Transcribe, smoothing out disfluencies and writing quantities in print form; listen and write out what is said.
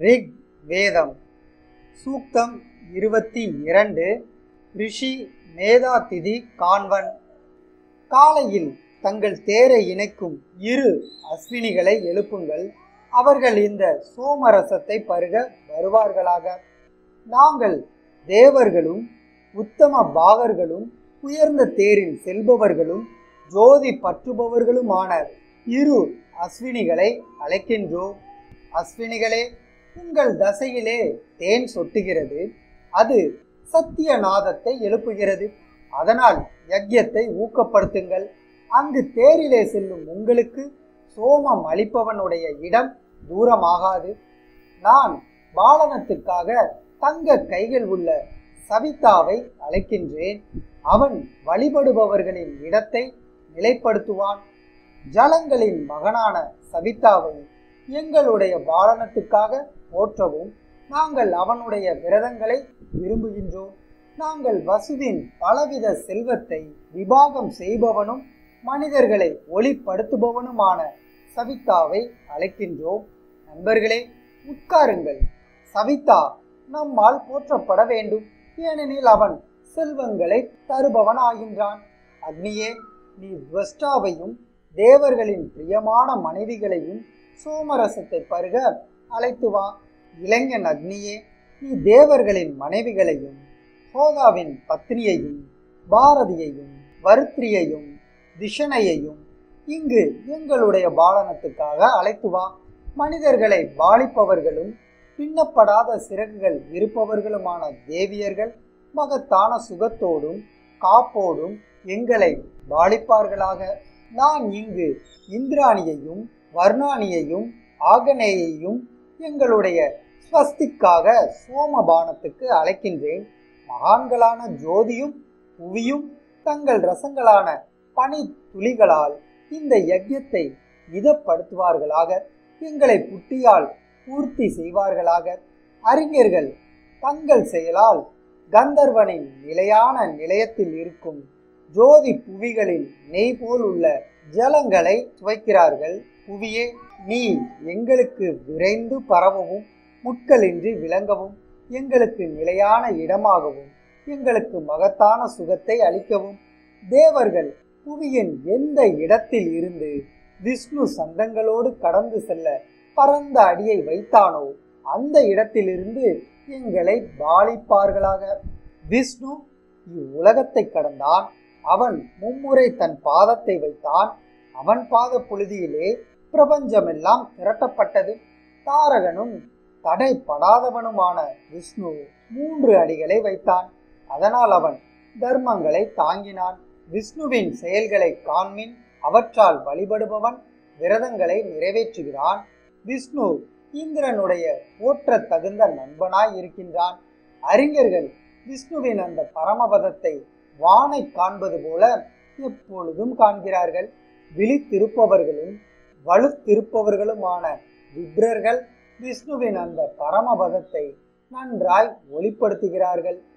Rig வேதம் சூக்தம் 22 ரிஷி மேதாதிதி காண்வன். காலையில் தங்கள் தேரை இணைக்கும் இரு அஸ்வினிகளை எழுப்புங்கள், அவர்கள் இந்த சோமரசத்தை பருக வருவார்களாக. நாங்கள் தேவர்களும் உத்தம பாகர்களும் உயர்ந்த தேரில் செல்பவர்களும் ஜோதி பற்றுபவர்களுமான இரு அஸ்வினிகளை அழைக்கின்றோம். அஸ்வினிகளே, உங்கள் தசையிலே தேன் சொட்டுகிறது, அது சத்தியநாதத்தை எழுப்புகிறது. அதனால் யஜ்யத்தை ஊக்கப்படுத்துங்கள். அங்கு தேரிலே செல்லும் உங்களுக்கு சோமம் அளிப்பவனுடைய இடம் தூரமாகாது. நான் பாலனத்துக்காக தங்க கைகள் உள்ள சவிதாவை அழைக்கின்றேன். அவன் வழிபடுபவர்களின் இடத்தை நிலைப்படுத்துவான். ஜலங்களின் மகனான சவிதாவை எங்களுடைய பாலனத்துக்காக போற்றவும் நாங்கள் அவனுடைய விரதங்களை விரும்புகின்றோம். நாங்கள் வசுவின் பலவித செல்வத்தை விபாகம் செய்பவனும் மனிதர்களை ஒளிப்படுத்துபவனுமான சவிதாவை அழைக்கின்றோம். நண்பர்களே, உட்காருங்கள். சவிதா நம்மால் போற்றப்பட வேண்டும், ஏனெனில் அவன் செல்வங்களை தருபவன் ஆகின்றான். அக்னியே, நீ துவஷ்டாவையும் தேவர்களின் பிரியமான மனைவிகளையும் சோமரசத்தை பருக அழைத்து வா. இளைஞன் அக்னியே, நீ தேவர்களின் மனைவிகளையும் ஹோதாவின் பத்னியையும் பாரதியையும் வருத்திரியையும் திஷனையையும் இங்கு எங்களுடைய பாலனத்துக்காக அழைத்து வா. மனிதர்களை பாலிப்பவர்களும் பின்னப்படாத சிறகுகள் இருப்பவர்களுமான தேவியர்கள் மகத்தான சுகத்தோடும் காப்போடும் எங்களை பாலிப்பார்களாக. நான் இங்கு இந்திராணியையும் வர்ணானியையும் ஆகனேயையும் எங்களுடைய ஸ்வஸ்திக்காக சோமபானத்துக்கு அழைக்கின்றேன். மகான்களான ஜோதியும் புவியும் தங்கள் ரசங்களான பனி துளிகளால் இந்த யஜ்யத்தை இதப்படுத்துவார்களாக. எங்களை புட்டியால் பூர்த்தி செய்வார்களாக. அறிஞர்கள் தங்கள் செயலால் கந்தர்வனின் நிலையான நிலையத்தில் இருக்கும் ஜோதி புவிகளில் நெய் போல் உள்ள ஜலங்களை துவைக்கிறார்கள். புவியே, நீ எங்களுக்கு விரைந்து பரவவும் முட்களின்றி விளங்கவும் எங்களுக்கு நிலையான இடமாகவும் எங்களுக்கு மகத்தான சுகத்தை அளிக்கவும். தேவர்கள் புவியின் எந்த இடத்தில் இருந்து விஷ்ணு சந்தங்களோடு கடந்து செல்ல பரந்த அடியை வைத்தானோ அந்த இடத்திலிருந்து எங்களை பாலிப்பார்களாக. விஷ்ணு இவ்வுலகத்தை கடந்தான். அவன் மும்முறை தன் பாதத்தை வைத்தான். அவன் பாத புழுதியிலே பிரபஞ்சமெல்லாம் திரட்டப்பட்டது. தாரகனும் தடைப்படாதவனுமான விஷ்ணு 3 அடிகளை வைத்தான். அதனால் அவன் தர்மங்களை தாங்கினான். விஷ்ணுவின் செயல்களை காண்மின், அவற்றால் வழிபடுபவன் விரதங்களை நிறைவேற்றுகிறான். விஷ்ணு இந்திரனுடைய போற்ற தகுந்த நண்பனாய் இருக்கின்றான். அறிஞர்கள் விஷ்ணுவின் அந்த பரமபதத்தை வானை காண்பது போல எப்பொழுதும் காண்கிறார்கள். விழித்திருப்பவர்களும் வலுத்திருப்பவர்களுமான விப்ரர்கள் விஷ்ணுவின் அந்த பரமபதத்தை நன்றாய் ஒளிப்படுத்துகிறார்கள்.